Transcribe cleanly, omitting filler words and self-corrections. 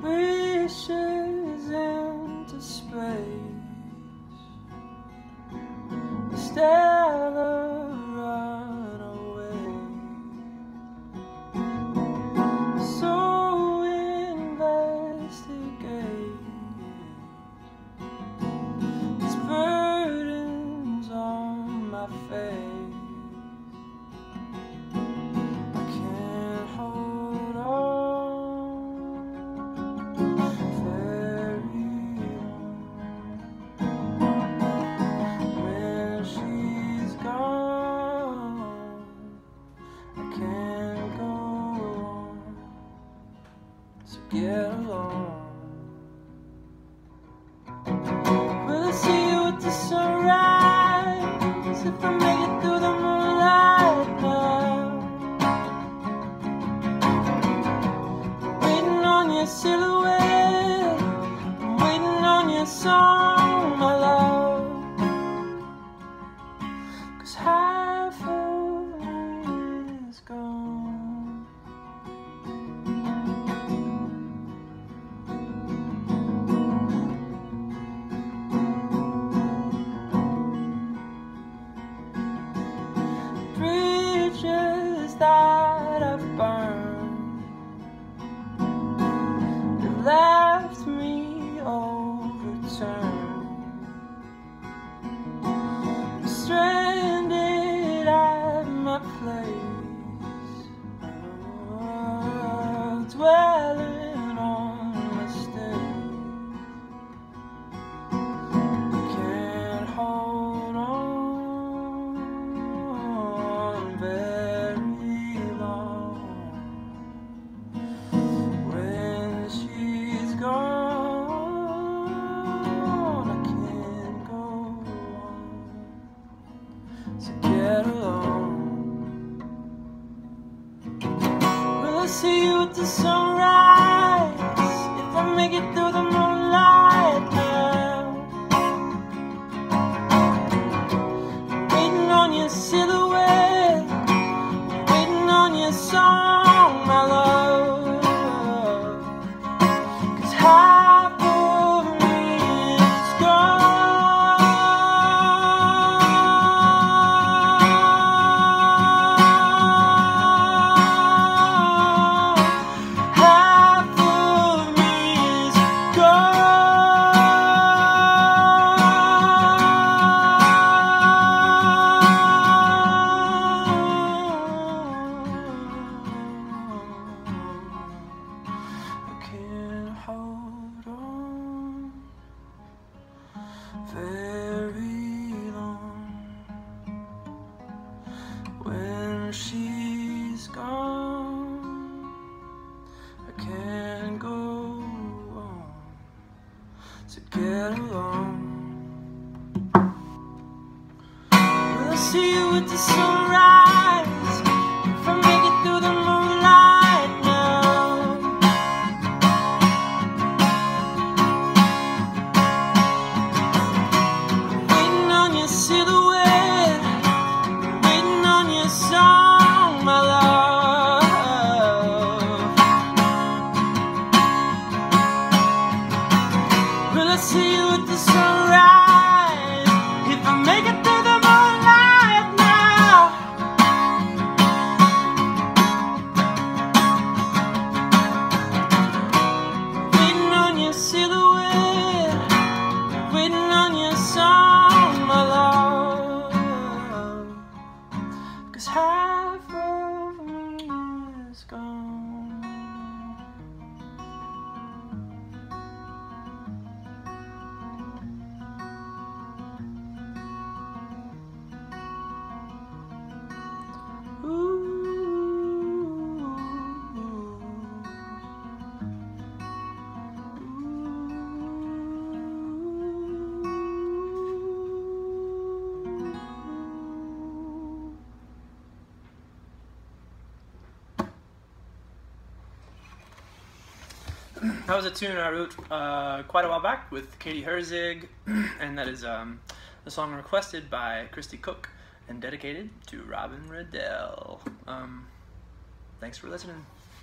wishes into space, stellar runaway. So investigate these burdens on my face. Get along. Will I see you at the sunrise if I make it through the moonlight now? Waiting on your silhouette, I'm waiting on your song, my love. 'Cause half of me is gone. Bridges that I've burned, you left me overturned. I'm stranded at my place, dwelling on mistakes. Can't hold on very long. When she's gone, I can't go on. So get along. Will I see you at the sunrise if I make it through the moonlight now? Waiting on your silhouette, waiting on your song, my love. 'Cause half of me is gone. Half of me is I can't hold on very long. When she's gone, I can't go on. So get along. Will I see you at the sunrise if I make it through the moonlight now? Waiting on your silhouette, waiting on your song, my love. Will I see you at the sunrise if I make it through the moonlight now? Waiting on your silhouette, waiting on your song, my love. 'Cause half of me is gone. That was a tune I wrote quite a while back with Katie Herzig, and that is the song requested by Kristi Cook and dedicated to Robin Riddle. Thanks for listening.